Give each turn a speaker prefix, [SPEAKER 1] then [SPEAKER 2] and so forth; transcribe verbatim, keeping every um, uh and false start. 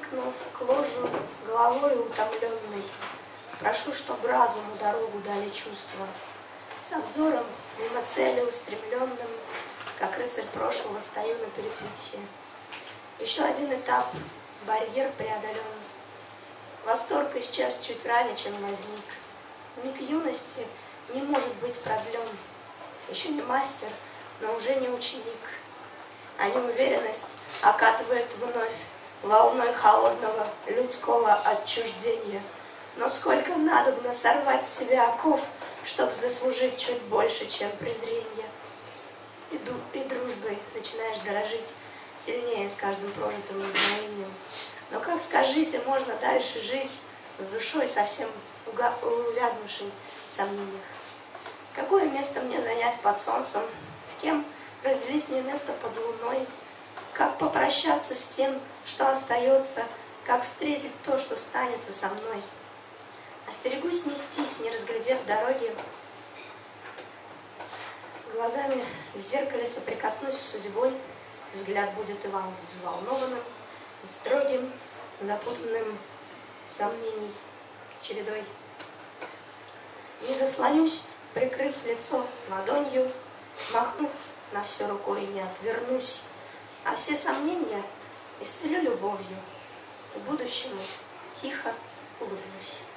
[SPEAKER 1] приникнув к ложу головой утомленной, прошу, чтоб разуму дорогу дали чувства, со взором мимо цели устремленным, как рыцарь прошлого стою на перепутье. Еще один этап, барьер преодолен. Восторг исчез чуть ранее, чем возник. Миг юности не может быть продлен. Еще не мастер, но уже не ученик. А неуверенность окатывает вновь волной холодного людского отчуждения. Но сколько надобно сорвать с себя оков, чтоб заслужить чуть больше, чем презрение. И, ду и дружбой начинаешь дорожить сильнее с каждым прожитым мгновением. Но как, скажите, можно дальше жить с душой совсем увязнувшей в сомнениях? Какое место мне занять под солнцем? С кем разделить мне место под луной? Как попрощаться с тем, что остается? Как встретить то, что станется со мной? Остерегусь нестись, не разглядев дороги. Глазами в зеркале соприкоснусь с судьбой. Взгляд будет и взволнованным, и строгим, запутанным сомнений чередой. Не заслонюсь, прикрыв лицо ладонью, махнув на все рукой, не отвернусь, а все сомнения исцелю любовью, и будущему тихо улыбнусь.